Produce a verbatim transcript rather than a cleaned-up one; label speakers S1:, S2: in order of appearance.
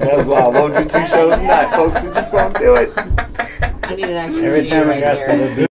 S1: That's why I won't do two shows a night, folks. I just won't do it.
S2: I need an extra
S3: Every time I
S2: right
S3: got
S2: here.
S3: something to do.